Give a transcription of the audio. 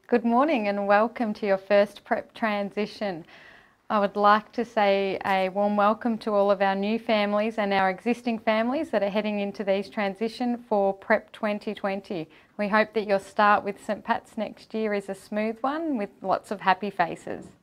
Good morning and welcome to your first prep transition. I would like to say a warm welcome to all of our new families and our existing families that are heading into these transition for Prep 2020. We hope that your start with St Pat's next year is a smooth one with lots of happy faces.